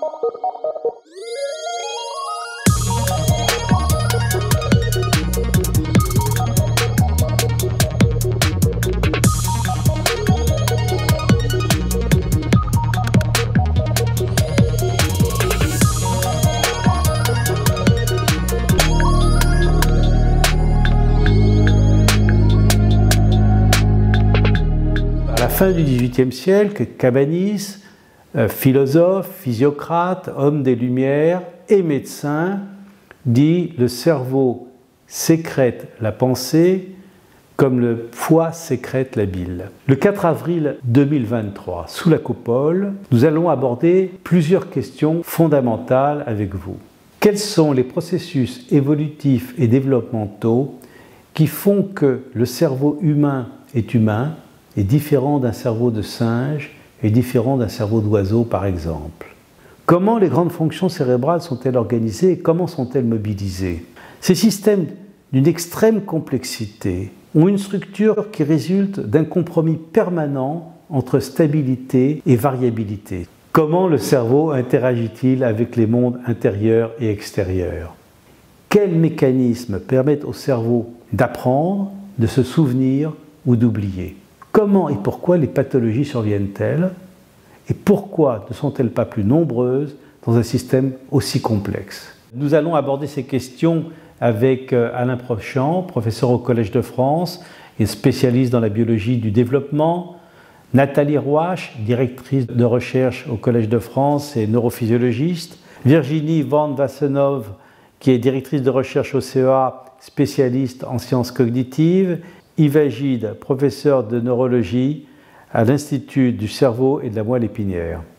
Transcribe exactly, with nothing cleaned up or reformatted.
À la fin du dix-huitième siècle, Cabanis, euh, philosophe, physiocrate, homme des Lumières et médecin, dit « le cerveau sécrète la pensée comme le foie sécrète la bile ». Le quatre avril deux mille vingt-trois, sous la coupole, nous allons aborder plusieurs questions fondamentales avec vous. Quels sont les processus évolutifs et développementaux qui font que le cerveau humain est humain, est différent d'un cerveau de singe, est différent d'un cerveau d'oiseau par exemple? Comment les grandes fonctions cérébrales sont-elles organisées et comment sont-elles mobilisées? Ces systèmes d'une extrême complexité ont une structure qui résulte d'un compromis permanent entre stabilité et variabilité. Comment le cerveau interagit-il avec les mondes intérieurs et extérieurs? Quels mécanismes permettent au cerveau d'apprendre, de se souvenir ou d'oublier? Comment et pourquoi les pathologies surviennent-elles? Et pourquoi ne sont-elles pas plus nombreuses dans un système aussi complexe? Nous allons aborder ces questions avec Alain Prochamp, professeur au Collège de France et spécialiste dans la biologie du développement, Nathalie Rouache, directrice de recherche au Collège de France et neurophysiologiste, Virginie Van Wassenhove, qui est directrice de recherche au C E A, spécialiste en sciences cognitives, Yves Gide, professeur de neurologie à l'Institut du cerveau et de la moelle épinière.